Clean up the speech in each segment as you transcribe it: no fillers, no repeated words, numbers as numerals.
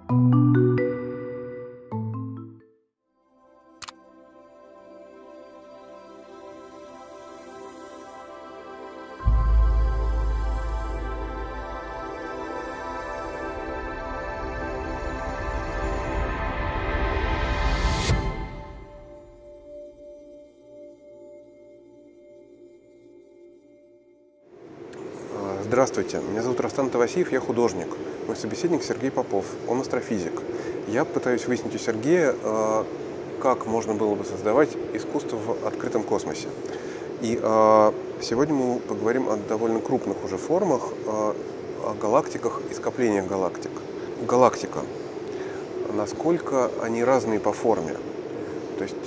Здравствуйте, меня зовут Рустам Тавасиев, я художник. Мой собеседник Сергей Попов, он астрофизик. Я пытаюсь выяснить у Сергея, как можно было бы создавать искусство в открытом космосе. И сегодня мы поговорим о довольно крупных уже формах, о галактиках и скоплениях галактик. Галактика. Насколько они разные по форме? То есть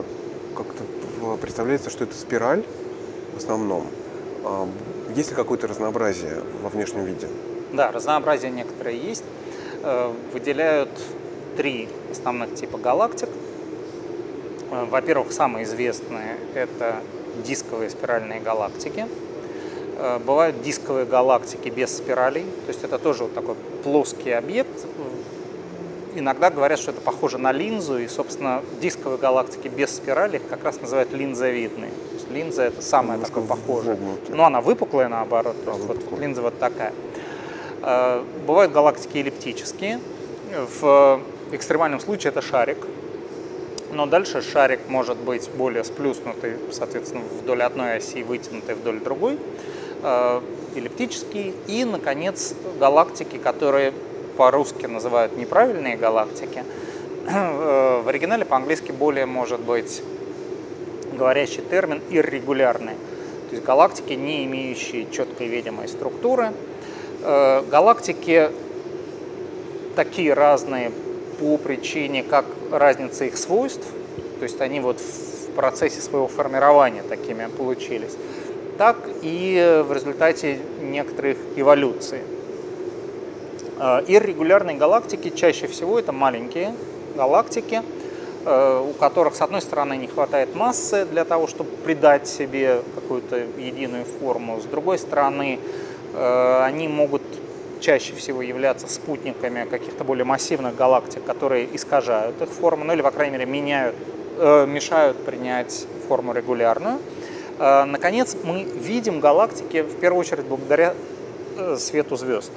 как-то представляется, что это спираль в основном. Есть ли какое-то разнообразие во внешнем виде? Да, разнообразие некоторое есть. Выделяют три основных типа галактик. Во-первых, самые известные – это дисковые спиральные галактики. Бывают дисковые галактики без спиралей, то есть это тоже вот такой плоский объект. Иногда говорят, что это похоже на линзу, и, собственно, дисковые галактики без спирали их как раз называют линзовидные. То есть линза – это самое такое похожее. Но она выпуклая, наоборот, то есть вот линза вот такая. Бывают галактики эллиптические. В экстремальном случае это шарик. Но дальше шарик может быть более сплюснутый, соответственно, вдоль одной оси и вытянутый вдоль другой. Эллиптический. И, наконец, галактики, которые по-русски называют неправильные галактики. В оригинале по-английски более, может быть, говорящий термин иррегулярные. То есть галактики, не имеющие четкой видимой структуры. Галактики такие разные по причине, как разница их свойств, то есть они вот в процессе своего формирования такими получились, так и в результате некоторых эволюций. Иррегулярные галактики чаще всего это маленькие галактики, у которых, с одной стороны, не хватает массы для того, чтобы придать себе какую-то единую форму, с другой стороны, они могут чаще всего являться спутниками каких-то более массивных галактик, которые искажают их форму, ну или, по крайней мере, мешают принять форму регулярную. Наконец, мы видим галактики, в первую очередь, благодаря свету звезд.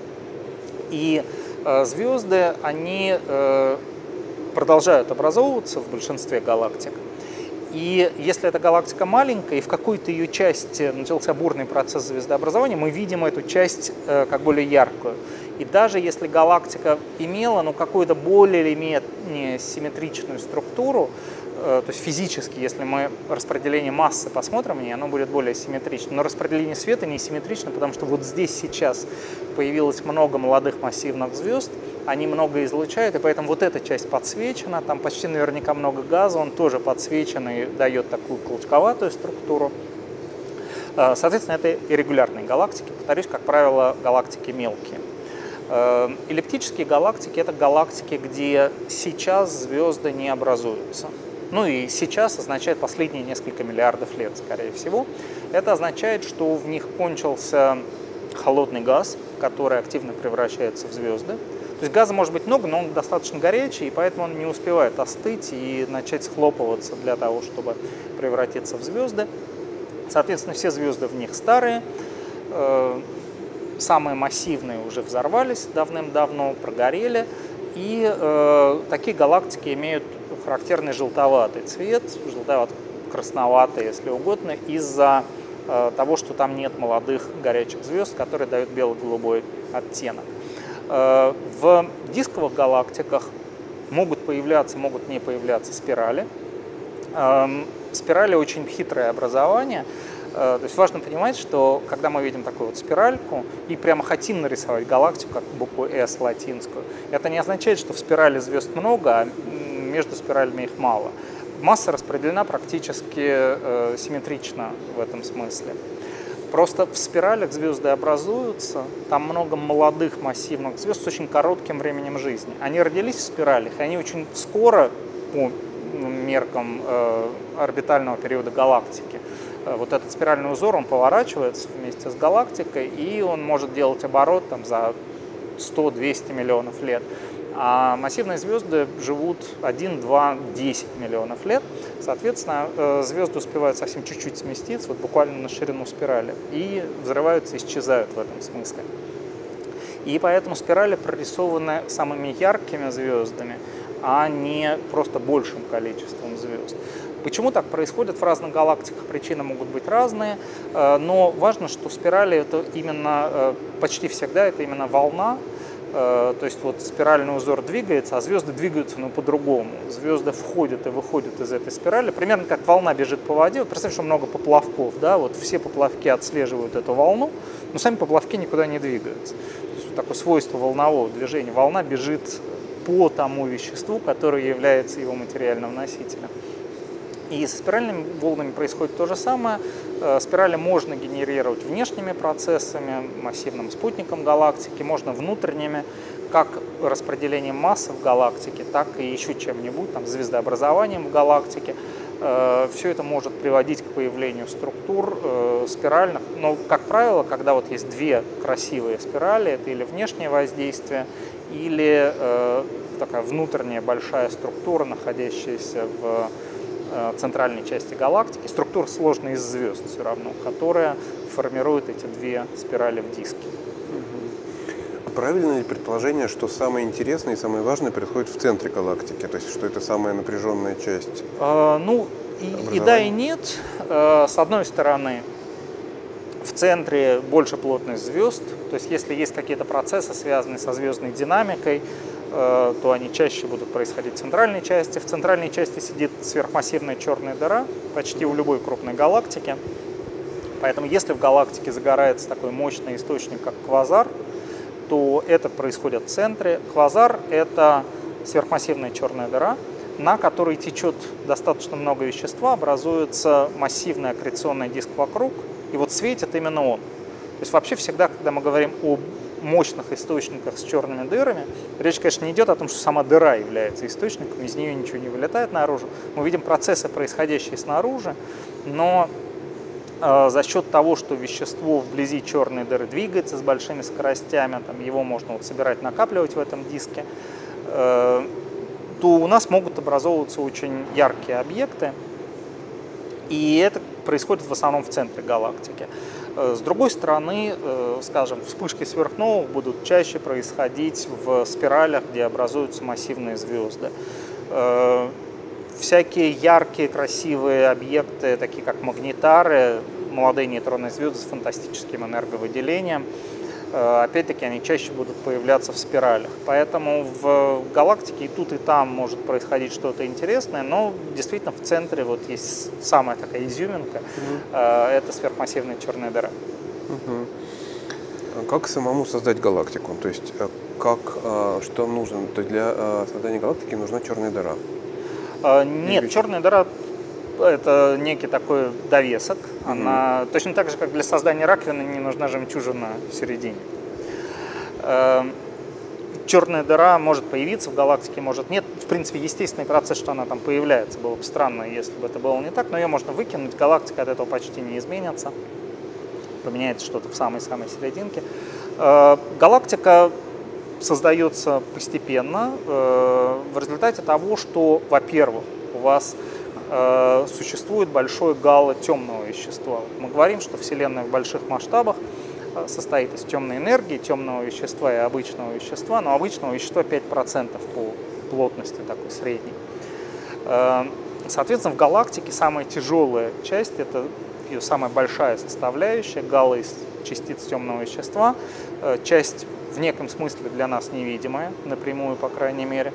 И звезды, они продолжают образовываться в большинстве галактик. И если эта галактика маленькая, и в какой-то ее части начался бурный процесс звездообразования, мы видим эту часть как более яркую. И даже если галактика имела какую-то более или менее симметричную структуру, то есть физически, если мы распределение массы посмотрим, оно будет более симметрично. Но распределение света не симметрично, потому что вот здесь сейчас появилось много молодых массивных звезд, они много излучают, и поэтому вот эта часть подсвечена, там почти наверняка много газа, он тоже подсвечен и дает такую колчковатую структуру. Соответственно, это иррегулярные галактики, повторюсь, как правило, галактики мелкие. Эллиптические галактики – это галактики, где сейчас звезды не образуются. Ну и сейчас означает последние несколько миллиардов лет, скорее всего. Это означает, что в них кончился холодный газ, который активно превращается в звезды. То есть газа может быть много, но он достаточно горячий, и поэтому он не успевает остыть и начать схлопываться для того, чтобы превратиться в звезды. Соответственно, все звезды в них старые. Самые массивные уже взорвались давным-давно, прогорели. И такие галактики имеют характерный желтоватый цвет, желтовато-красноватый, если угодно, из-за того, что там нет молодых горячих звезд, которые дают бело-голубой оттенок. В дисковых галактиках могут появляться, могут не появляться спирали. Спирали очень хитрое образование. То есть важно понимать, что когда мы видим такую вот спиральку и прямо хотим нарисовать галактику, как букву S латинскую, это не означает, что в спирали звезд много, а между спиралями их мало. Масса распределена практически симметрично в этом смысле. Просто в спиралях звезды образуются, там много молодых массивных звезд с очень коротким временем жизни. Они родились в спиралях, и они очень скоро, по меркам орбитального периода галактики, вот этот спиральный узор, он поворачивается вместе с галактикой, и он может делать оборот за 100-200 миллионов лет. А массивные звезды живут 1, 2, 10 миллионов лет. Соответственно, звезды успевают совсем чуть-чуть сместиться, вот буквально на ширину спирали, и взрываются, исчезают в этом смысле. И поэтому спирали прорисованы самыми яркими звездами, а не просто большим количеством звезд. Почему так происходит в разных галактиках? Причины могут быть разные, но важно, что спирали это именно, почти всегда это именно волна. То есть вот спиральный узор двигается, а звезды двигаются, но по-другому. Звезды входят и выходят из этой спирали, примерно как волна бежит по воде. Вот представьте, что много поплавков, да, вот все поплавки отслеживают эту волну, но сами поплавки никуда не двигаются. То есть вот такое свойство волнового движения. Волна бежит по тому веществу, которое является его материальным носителем. И со спиральными волнами происходит то же самое. Спирали можно генерировать внешними процессами, массивным спутником галактики, можно внутренними, как распределением массы в галактике, так и еще чем-нибудь, там, звездообразованием в галактике. Все это может приводить к появлению структур спиральных. Но, как правило, когда вот есть две красивые спирали, это или внешнее воздействие, или такая внутренняя большая структура, находящаяся в центральной части галактики, структура сложная из звезд все равно, которая формирует эти две спирали в диске. Правильно ли предположение, что самое интересное и самое важное происходит в центре галактики, то есть что это самая напряженная часть? Ну, и да, и нет. С одной стороны, в центре больше плотность звезд, то есть если есть какие-то процессы, связанные со звездной динамикой, то они чаще будут происходить в центральной части. В центральной части сидит сверхмассивная черная дыра почти у любой крупной галактики. Поэтому если в галактике загорается такой мощный источник, как квазар, то это происходит в центре. Квазар – это сверхмассивная черная дыра, на которой течет достаточно много вещества, образуется массивный аккреционный диск вокруг, и вот светит именно он. То есть вообще всегда, когда мы говорим о мощных источниках с черными дырами, речь, конечно, не идет о том, что сама дыра является источником, из нее ничего не вылетает наружу. Мы видим процессы, происходящие снаружи, но за счет того, что вещество вблизи черной дыры двигается с большими скоростями, там, его можно вот собирать, накапливать в этом диске, то у нас могут образовываться очень яркие объекты, и это происходит в основном в центре галактики. С другой стороны, скажем, вспышки сверхновых будут чаще происходить в спиралях, где образуются массивные звезды. Всякие яркие, красивые объекты, такие как магнитары, молодые нейтронные звезды с фантастическим энерговыделением, опять-таки они чаще будут появляться в спиралях. Поэтому в галактике и тут, и там может происходить что-то интересное, но действительно в центре вот есть самая такая изюминка, это сверхмассивная черная дыра. Как самому создать галактику? То есть что нужно? То есть для создания галактики нужна черная дыра? Нет, черная дыра – это некий такой довесок. Она точно так же, как для создания раковины не нужна жемчужина в середине. Черная дыра может появиться в галактике, может нет. В принципе, естественный процесс, что она там появляется. Было бы странно, если бы это было не так, но ее можно выкинуть. Галактика от этого почти не изменится. Поменяется что-то в самой-самой серединке. Галактика создается постепенно в результате того, что, во-первых, у вас существует большое гало темного вещества. Мы говорим, что Вселенная в больших масштабах состоит из темной энергии, темного вещества и обычного вещества, но обычного вещества 5% по плотности такой средней. Соответственно, в галактике самая тяжелая часть, это ее самая большая составляющая, гало из частиц темного вещества, часть в неком смысле для нас невидимая, напрямую, по крайней мере.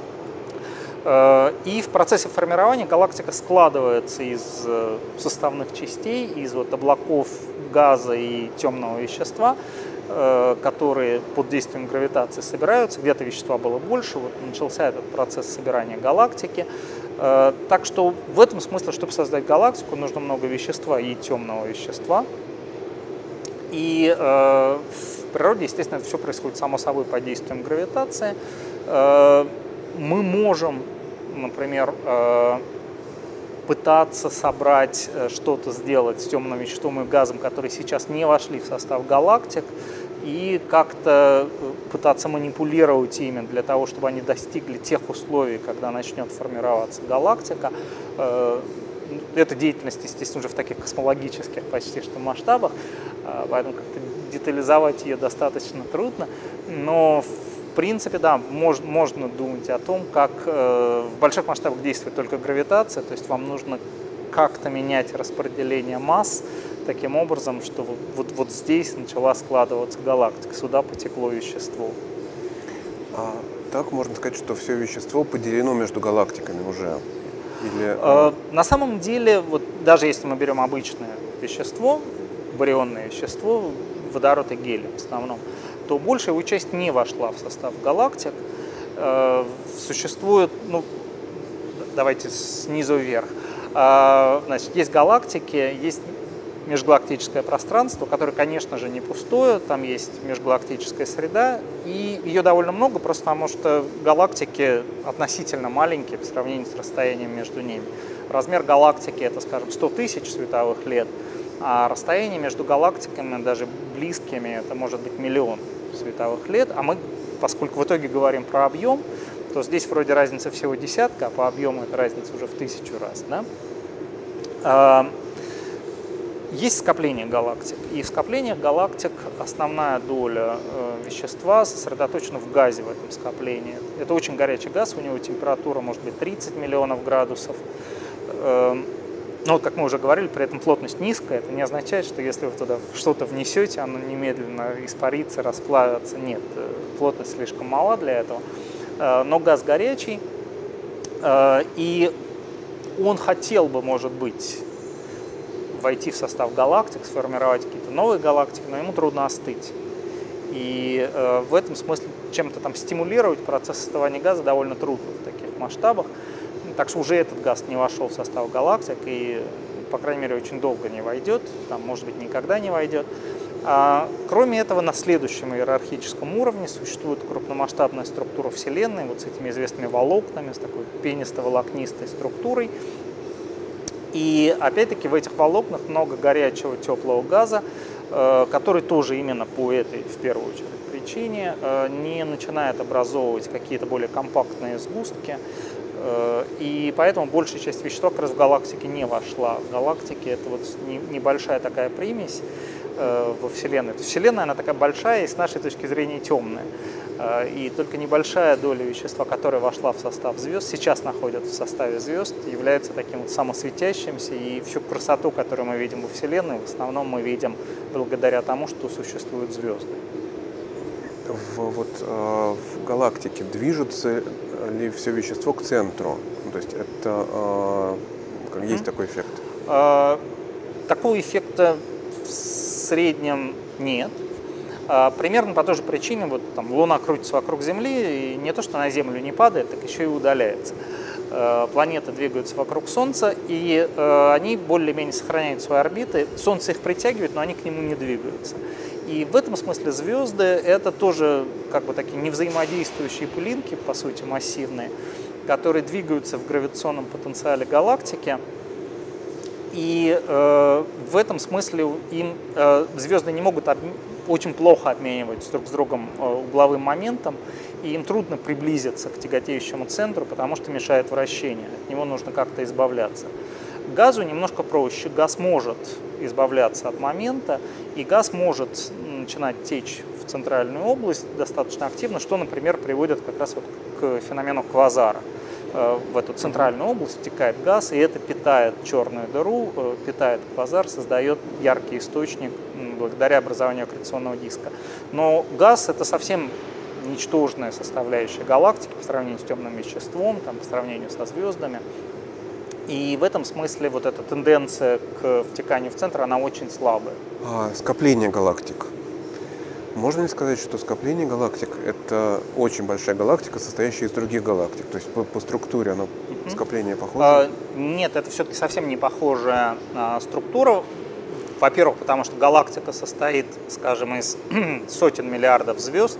И в процессе формирования галактика складывается из составных частей, из вот облаков газа и темного вещества, которые под действием гравитации собираются. Где-то вещества было больше, вот начался этот процесс собирания галактики. Так что в этом смысле, чтобы создать галактику, нужно много вещества и темного вещества. И в природе, естественно, это все происходит само собой под действием гравитации. Мы можем, например, пытаться собрать что-то сделать с темным веществом и газом, которые сейчас не вошли в состав галактик, и как-то пытаться манипулировать ими для того, чтобы они достигли тех условий, когда начнет формироваться галактика. Эта деятельность, естественно, уже в таких космологических почти что масштабах, поэтому как-то детализовать ее достаточно трудно, но в принципе, да, можно думать о том, как в больших масштабах действует только гравитация, то есть вам нужно как-то менять распределение масс таким образом, что вот здесь начала складываться галактика, сюда потекло вещество. Так можно сказать, что все вещество поделено между галактиками уже? Или... На самом деле, вот даже если мы берем обычное вещество, барионное вещество, водород и гелий в основном, то большая его часть не вошла в состав галактик. Существует, ну, давайте снизу вверх. Значит, есть галактики, есть межгалактическое пространство, которое, конечно же, не пустое, там есть межгалактическая среда, и ее довольно много, просто потому что галактики относительно маленькие по сравнению с расстоянием между ними. Размер галактики — это, скажем, 100 тысяч световых лет, а расстояние между галактиками, даже близкими, это может быть 1 000 000 световых лет, а мы, поскольку в итоге говорим про объем, то здесь вроде разница всего десятка, а по объему это разница уже в 1000 раз, да? Есть скопление галактик, и в скоплениях галактик основная доля вещества сосредоточена в газе в этом скоплении. Это очень горячий газ, у него температура может быть 30 миллионов градусов. Но, как мы уже говорили, при этом плотность низкая. Это не означает, что если вы туда что-то внесете, оно немедленно испарится, расплавится. Нет, плотность слишком мала для этого. Но газ горячий, и он хотел бы, может быть, войти в состав галактик, сформировать какие-то новые галактики, но ему трудно остыть. И в этом смысле чем-то там стимулировать процесс остывания газа довольно трудно в таких масштабах. Так что уже этот газ не вошел в состав галактик и, по крайней мере, очень долго не войдет, там, может быть, никогда не войдет. Кроме этого, на следующем иерархическом уровне существует крупномасштабная структура Вселенной, вот с этими известными волокнами, с такой пенисто-волокнистой структурой. И опять-таки в этих волокнах много горячего теплого газа, который тоже именно по этой, в первую очередь, причине не начинает образовывать какие-то более компактные сгустки. И поэтому большая часть вещества как раз в галактике не вошла. В галактике это вот небольшая такая примесь во Вселенной. Вселенная, она такая большая и с нашей точки зрения темная. И только небольшая доля вещества, которая вошла в состав звезд, сейчас находится в составе звезд, является таким вот самосветящимся. И всю красоту, которую мы видим во Вселенной, в основном мы видим благодаря тому, что существуют звезды. В галактике движется ли все вещество к центру? То есть это есть такой эффект? Такого эффекта в среднем нет. Примерно по той же причине, вот там Луна крутится вокруг Земли, и не то, что на Землю не падает, так еще и удаляется. Планеты двигаются вокруг Солнца, и они более-менее сохраняют свои орбиты. Солнце их притягивает, но они к нему не двигаются. И в этом смысле звезды — это тоже как бы такие невзаимодействующие пылинки, по сути массивные, которые двигаются в гравитационном потенциале галактики. И в этом смысле звезды не могут очень плохо обмениваться друг с другом угловым моментом, и им трудно приблизиться к тяготеющему центру, потому что мешает вращение. От него нужно как-то избавляться. Газу немножко проще. Газ может избавляться от момента, и газ может начинать течь в центральную область достаточно активно, что, например, приводит как раз вот к феномену квазара. В эту центральную область втекает газ, и это питает черную дыру, питает квазар, создает яркий источник благодаря образованию аккреционного диска. Но газ — это совсем ничтожная составляющая галактики по сравнению с темным веществом, там, по сравнению со звездами. И в этом смысле вот эта тенденция к втеканию в центр, она очень слабая. Скопление галактик. Можно ли сказать, что скопление галактик — это очень большая галактика, состоящая из других галактик? То есть по структуре оно скопление похоже? Нет, это все-таки совсем не похожая структура. Во-первых, потому что галактика состоит, скажем, из сотен миллиардов звезд,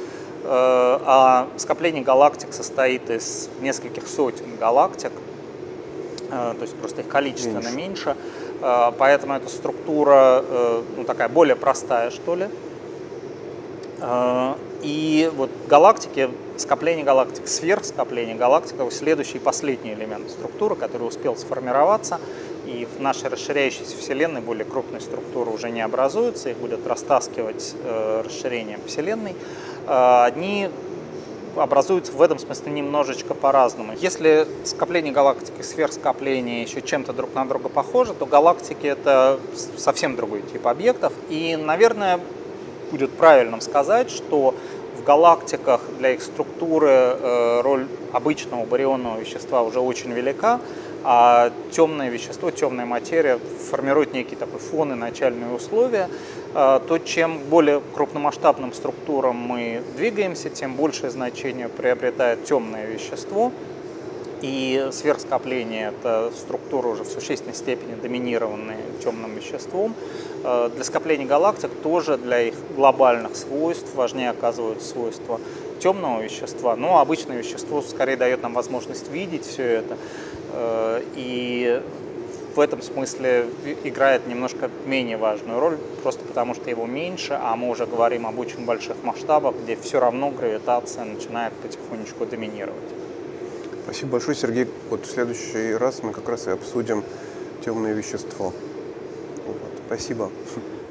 а скопление галактик состоит из нескольких сотен галактик, то есть просто их количественно меньше. Поэтому эта структура такая более простая, что ли. И вот галактики, скопление галактик, сверхскопление галактик — это следующий и последний элемент структуры, который успел сформироваться. И в нашей расширяющейся Вселенной более крупные структуры уже не образуются, их будет растаскивать расширением Вселенной. Одни образуются в этом смысле немножечко по-разному. Если скопление галактик и сверхскопление еще чем-то друг на друга похожи, то галактики — это совсем другой тип объектов. И, наверное, будет правильным сказать, что в галактиках для их структуры роль обычного барионного вещества уже очень велика, а темное вещество, темная материя формирует некий такой фон и начальные условия. То чем более крупномасштабным структурам мы двигаемся, тем большее значение приобретает темное вещество. И сверхскопление — это структура уже в существенной степени доминированная темным веществом. Для скоплений галактик тоже для их глобальных свойств важнее оказываются свойства темного вещества, но обычное вещество скорее дает нам возможность видеть все это. И в этом смысле играет немножко менее важную роль, просто потому что его меньше, а мы уже говорим об очень больших масштабах, где все равно гравитация начинает потихонечку доминировать. Спасибо большое, Сергей. Вот в следующий раз мы как раз и обсудим темное вещество. Вот. Спасибо.